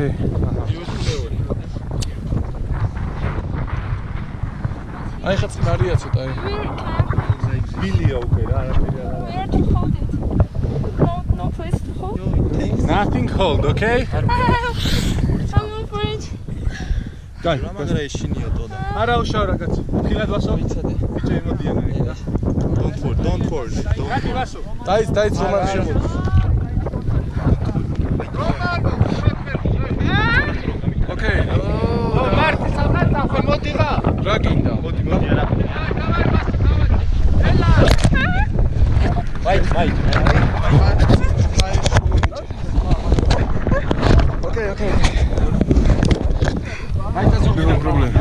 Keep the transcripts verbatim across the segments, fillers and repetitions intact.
Okay. აი ხა წნარია ცოტა აი. ბილია უკვე რა არაფერი არა. Where to hold it? No, no place to hold. Nothing hold, okay? I'm afraid. Dai, რა ეშინია ტოდა. არა უშავ რაღაც. ხილად ვასო. იცადე. ბიჭო იმოდიან რა. Don't fall, don't fall. კატი ვასო. დაიც დაიც რომ არ შემოდის. Okay. ო მარტი სამყარო ხო მოდი რა. რა გინდა? მოდი, მოდი არა. Wait, wait. Okay, okay. No problem.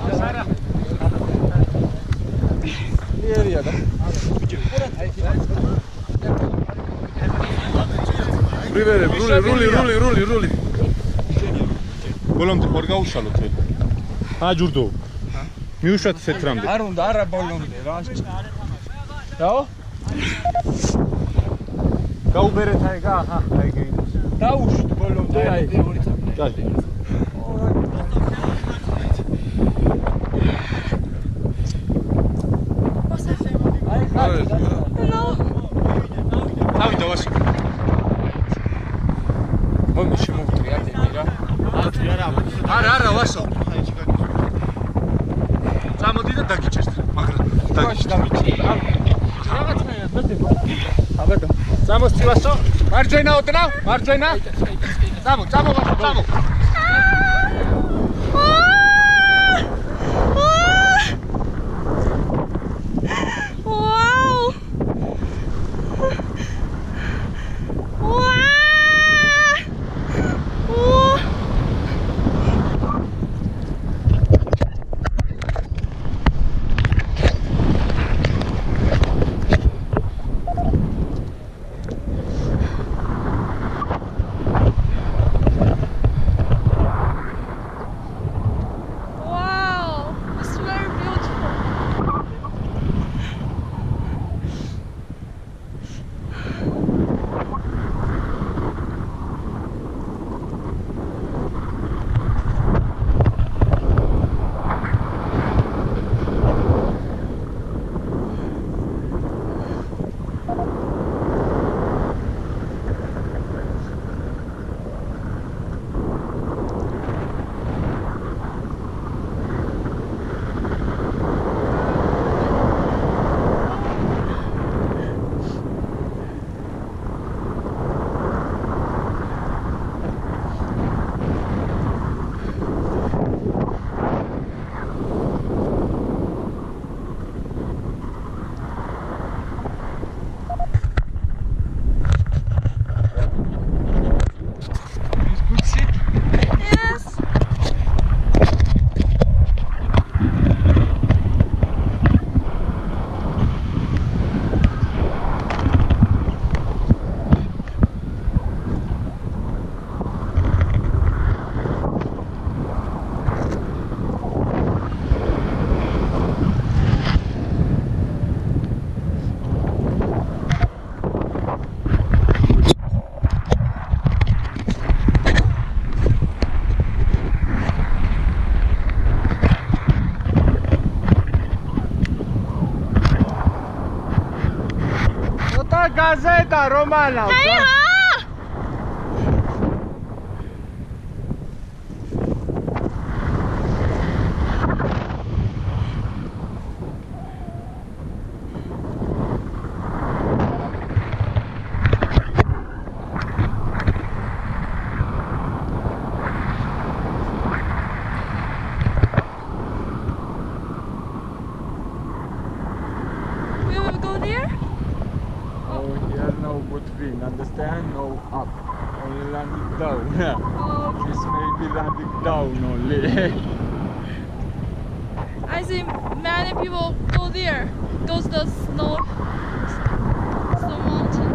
Area da. Rivere, ruli, ruli, ruli, ruli, ruli. ბოლომდე ხარ გაუშალოთ ხელი. აჯურდო. მიუშვათ ესეთ რამე. არ უნდა, არა ბოლომდე რა. რაო? გაუბერეთ აი გა, აჰა, აი გეინოს. დაუშვით ბოლომდე აი. კაი. აი ხარ. No. თავი დავასო. მომი შემოვტრი ათენი რა. არა, არა, ვასო. წამოდი და დაგიჭერს, მაგრამ დაგიჭერს დამიჭერს. რაღაცნაირად მეტება. აბა, წამოსწი ვასო. მარჯვენა ოდნავ, მარჯვენა. წამო, წამო ვასო, წამო. Gazeta romana. Hey, ha! We will go there? No between, understand? No up, only landing down. Oh, This may be landing down only. I think many people go there. Goes the snow, snow mountain.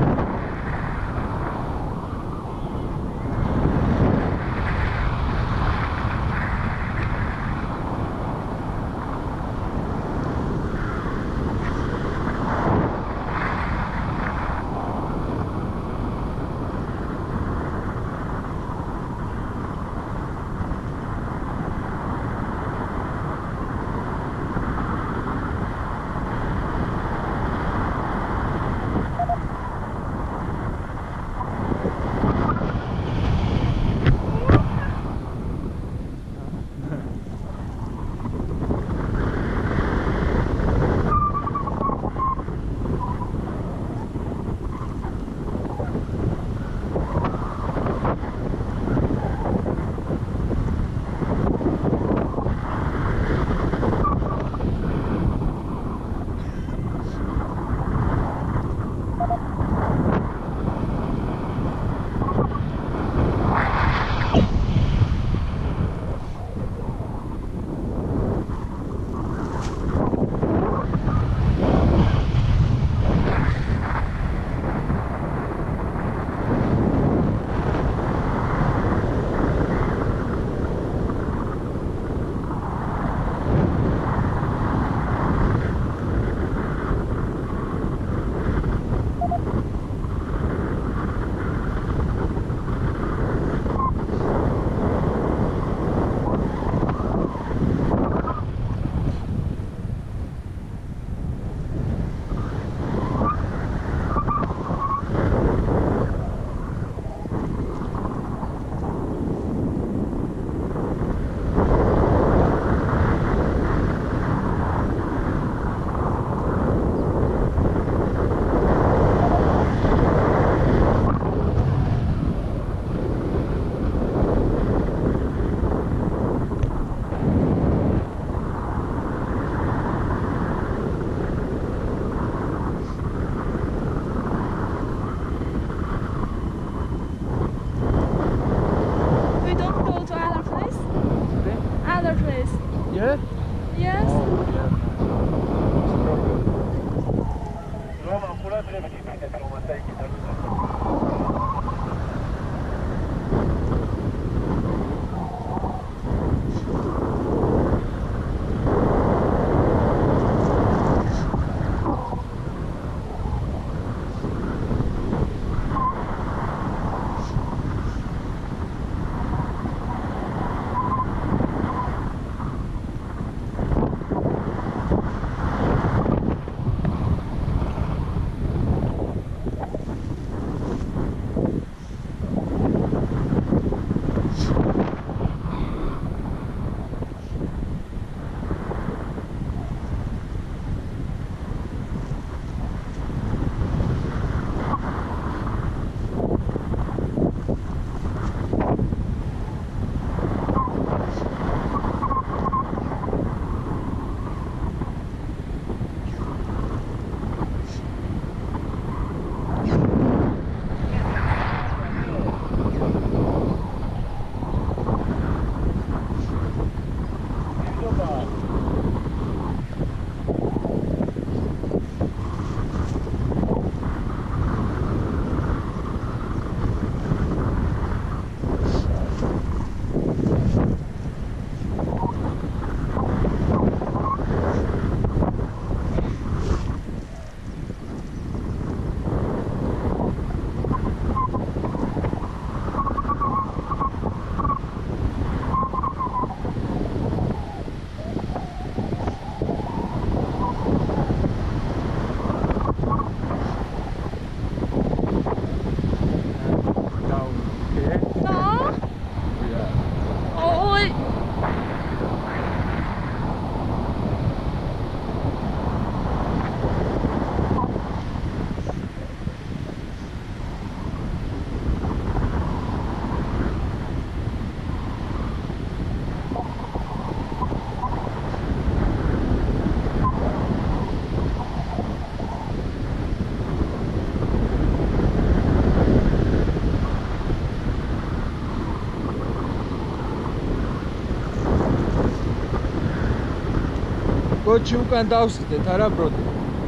კოჩი უკან დავსდეთ არა ბროდე.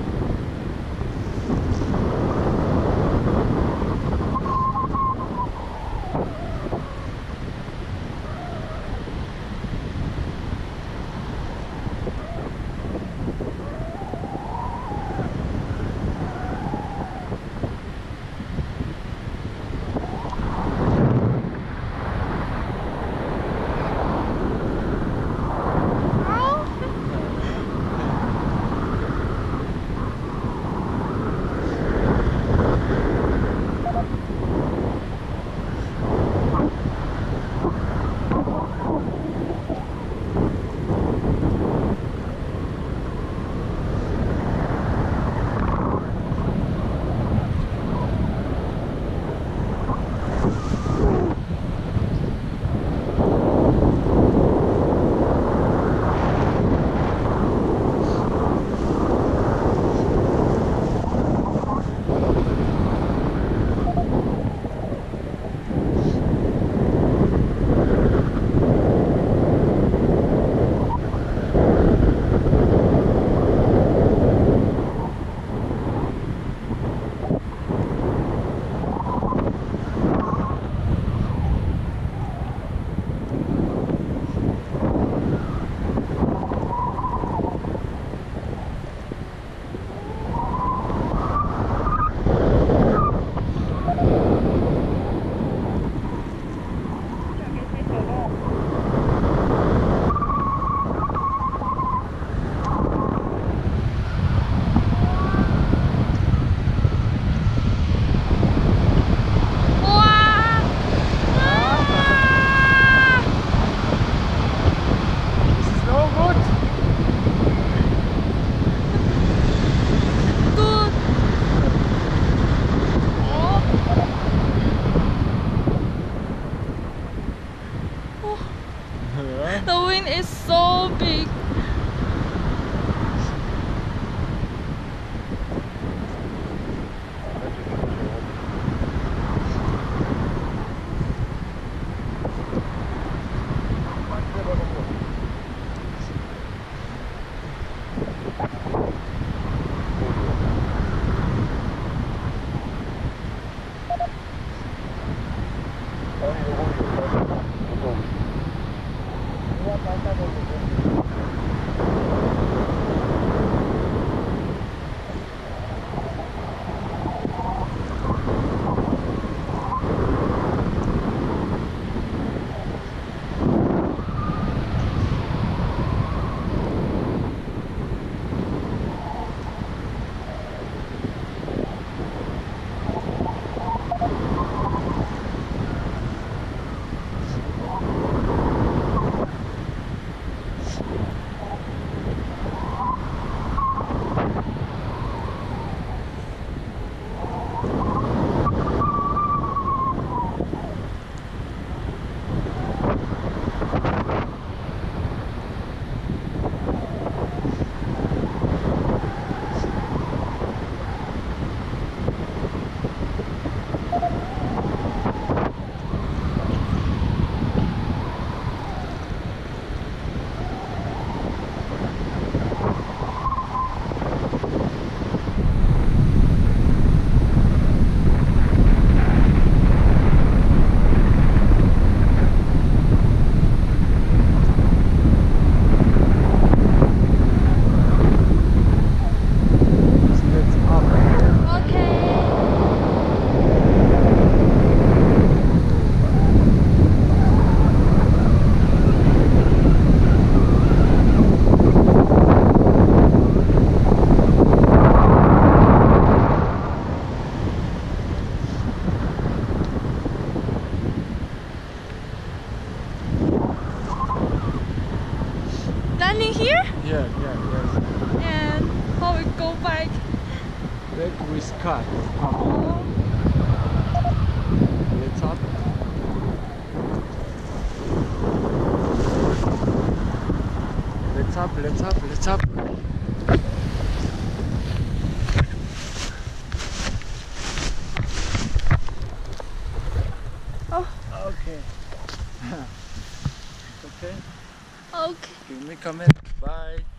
The wind is so big. Landing here? Yeah, yeah, yes. And how we go back? Back with car. Oh. Let's up. Let's up, let's up, let's up. Oh. Okay. Okay. Okay. Give me comment. Bye.